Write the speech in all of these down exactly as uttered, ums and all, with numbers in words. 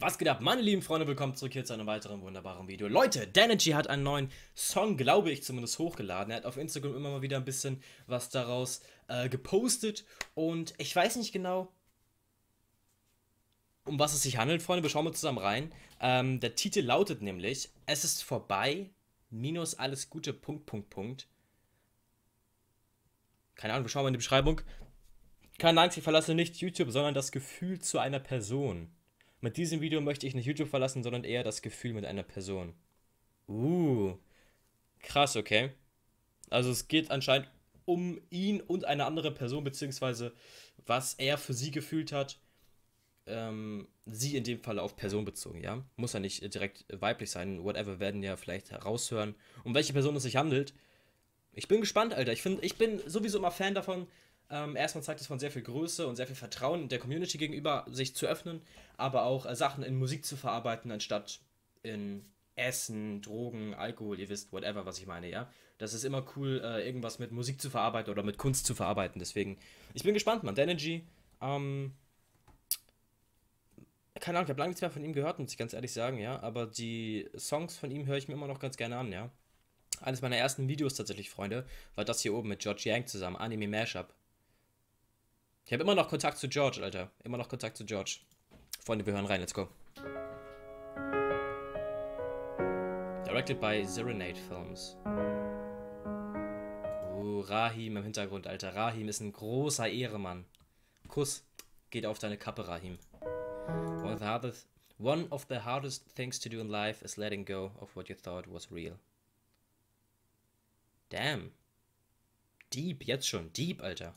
Was geht ab, meine lieben Freunde, willkommen zurück hier zu einem weiteren wunderbaren Video. Leute, Danergy hat einen neuen Song, glaube ich zumindest, hochgeladen. Er hat auf Instagram immer mal wieder ein bisschen was daraus äh, gepostet. Und ich weiß nicht genau, um was es sich handelt, Freunde. Wir schauen mal zusammen rein. Ähm, der Titel lautet nämlich: Es ist vorbei, minus alles Gute, Punkt, Punkt, Punkt. Keine Ahnung, wir schauen mal in die Beschreibung. Keine Angst, ich verlasse nicht YouTube, sondern das Gefühl zu einer Person. Mit diesem Video möchte ich nicht YouTube verlassen, sondern eher das Gefühl mit einer Person. Uh, krass, okay. Also es geht anscheinend um ihn und eine andere Person, beziehungsweise was er für sie gefühlt hat. Ähm, sie in dem Fall auf Person bezogen, ja. Muss ja nicht direkt weiblich sein, whatever, werden ja vielleicht heraushören, um welche Person es sich handelt. Ich bin gespannt, Alter. Ich, find, ich bin sowieso immer Fan davon. Ähm, erstmal zeigt es von sehr viel Größe und sehr viel Vertrauen der Community gegenüber, sich zu öffnen, aber auch äh, Sachen in Musik zu verarbeiten, anstatt in Essen, Drogen, Alkohol, ihr wisst, whatever, was ich meine, ja. Das ist immer cool, äh, irgendwas mit Musik zu verarbeiten oder mit Kunst zu verarbeiten, deswegen, ich bin gespannt, man. Danergy, ähm, keine Ahnung, ich habe lange nichts mehr von ihm gehört, muss ich ganz ehrlich sagen, ja, aber die Songs von ihm höre ich mir immer noch ganz gerne an, ja. Eines meiner ersten Videos tatsächlich, Freunde, war das hier oben mit George Yang zusammen, Anime Mashup. Ich habe immer noch Kontakt zu George, Alter. Immer noch Kontakt zu George. Freunde, wir hören rein, let's go. Directed by Serenade Films. Oh, Rahim im Hintergrund, Alter. Rahim ist ein großer Ehremann. Kuss geht auf deine Kappe, Rahim. One of the hardest, one of the hardest things to do in life is letting go of what you thought was real. Damn. Deep, jetzt schon. Deep, Alter.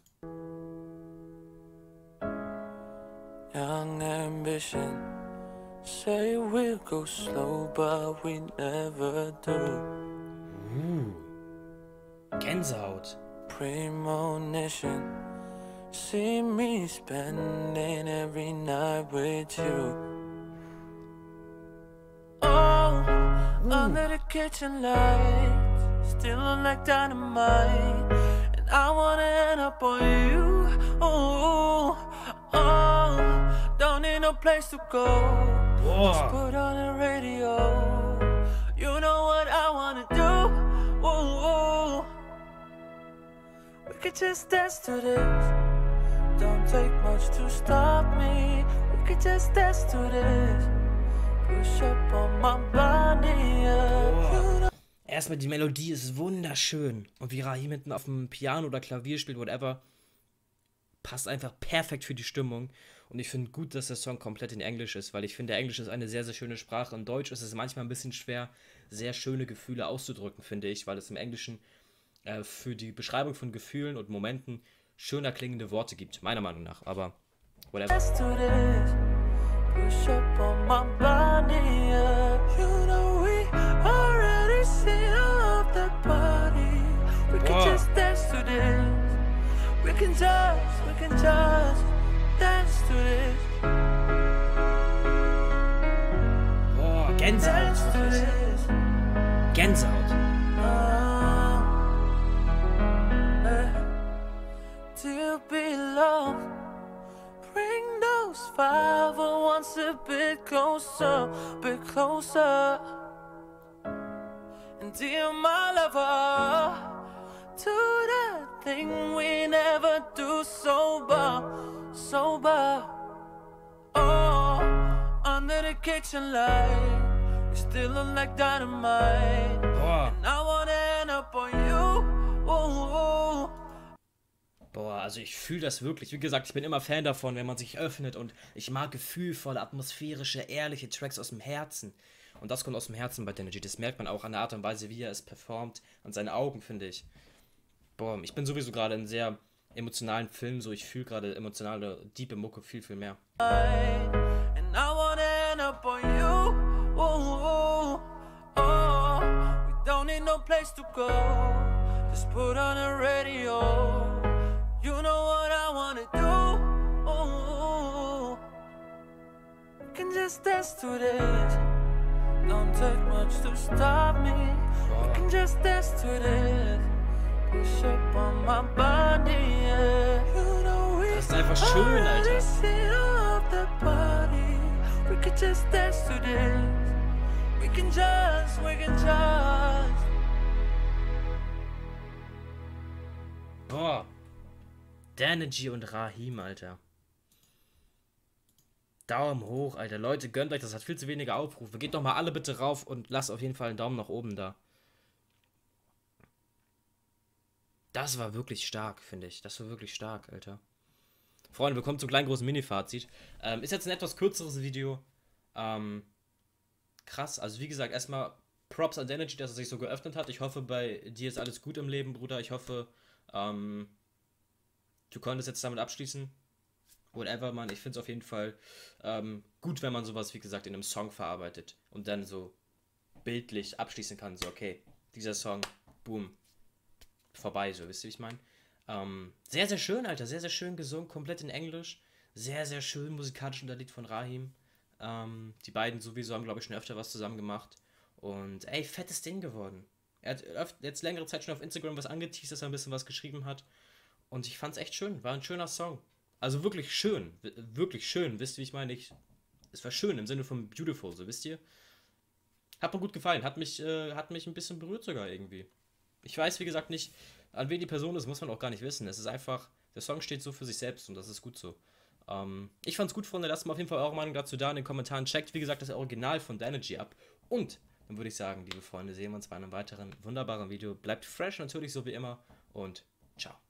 Young ambition, say we'll go slow, but we never do. Uh, Gänsehaut. Premonition, see me spending every night with you. Oh, uh. under the kitchen lights, still look like dynamite, and I wanna end up on you. Oh, oh. Don't need no place to go. Boah. Just put on the radio. You know what I wanna do. Ooh, ooh. We could just dance to this. Don't take much to stop me. We could just dance to this. Push up on my body. Yeah. You know. Erstmal, die Melodie ist wunderschön. Und wie Rahim hinten auf dem Piano oder Klavier spielt, whatever, passt einfach perfekt für die Stimmung. Und ich finde gut, dass der Song komplett in Englisch ist, weil ich finde, Englisch ist eine sehr, sehr schöne Sprache. In Deutsch ist es manchmal ein bisschen schwer, sehr schöne Gefühle auszudrücken, finde ich, weil es im Englischen äh, für die Beschreibung von Gefühlen und Momenten schöner klingende Worte gibt, meiner Meinung nach. Aber whatever. Push up on my body, yeah. You know we already seen all of that body. We can just dance to this. We can just, we can just dance to this. Boah, Gänsehaut. Gänsehaut. Uh, uh, do you belong? Bring those five oh ones a bit closer, bit closer. And dear my lover, do that thing we never do sober, sober. Oh, under the kitchen light, you still look like dynamite. Boah. And I wanna end up on you. Ooh, ooh. Boah, also ich fühle das wirklich. Wie gesagt, ich bin immer Fan davon, wenn man sich öffnet, und ich mag gefühlvolle, atmosphärische, ehrliche Tracks aus dem Herzen. Und das kommt aus dem Herzen bei Danergy. Das merkt man auch an der Art und Weise, wie er es performt, an seinen Augen, finde ich. Boah, ich bin sowieso gerade in sehr emotionalen Film, so ich fühle gerade emotionale, diepe Mucke viel, viel mehr. And I wanna end up on you. Ooh, oh, we don't need no place to go. Just put on the radio. You know what I wanna do. Ooh, we can just dance to this. Don't take much to stop me. We can just dance to this. Push up on my body, yeah. You know we Das ist einfach schön, Alter. already seen all of that body. We could just dance to this. We can just, we can just. Boah. Danergy und Raheem, Alter. Daumen hoch, Alter. Leute, gönnt euch, das hat viel zu wenige Aufrufe. Geht doch mal alle bitte rauf und lasst auf jeden Fall einen Daumen nach oben da. Das war wirklich stark, finde ich. Das war wirklich stark, Alter. Freunde, wir kommen zum kleinen großen Mini-Fazit. Ähm, ist jetzt ein etwas kürzeres Video. Ähm, krass. Also wie gesagt, erstmal Props an Danergy, dass er sich so geöffnet hat. Ich hoffe, bei dir ist alles gut im Leben, Bruder. Ich hoffe, ähm, du konntest jetzt damit abschließen. Whatever, man. Ich finde es auf jeden Fall ähm, gut, wenn man sowas, wie gesagt, in einem Song verarbeitet und dann so bildlich abschließen kann. So, okay, dieser Song, boom, vorbei, so, wisst ihr, wie ich meine? Ähm, sehr, sehr schön, Alter, sehr, sehr schön gesungen, komplett in Englisch. Sehr, sehr schön musikalisch unterlegt von Raheem. Ähm, die beiden sowieso haben, glaube ich, schon öfter was zusammen gemacht. Und, ey, fettes Ding geworden. Er hat öf- jetzt längere Zeit schon auf Instagram was angeteased, dass er ein bisschen was geschrieben hat. Und ich fand's echt schön, war ein schöner Song. Also wirklich schön, w- wirklich schön, wisst ihr, wie ich meine? Ich, es war schön im Sinne von beautiful, so, wisst ihr? Hat mir gut gefallen, hat mich, äh, hat mich ein bisschen berührt sogar irgendwie. Ich weiß, wie gesagt, nicht, an wen die Person ist, muss man auch gar nicht wissen. Es ist einfach, der Song steht so für sich selbst und das ist gut so. Ähm, ich fand's gut, Freunde, lasst mal auf jeden Fall eure Meinung dazu da in den Kommentaren. Checkt, wie gesagt, das Original von Danergy ab. Und dann würde ich sagen, liebe Freunde, sehen wir uns bei einem weiteren wunderbaren Video. Bleibt fresh natürlich, so wie immer und ciao.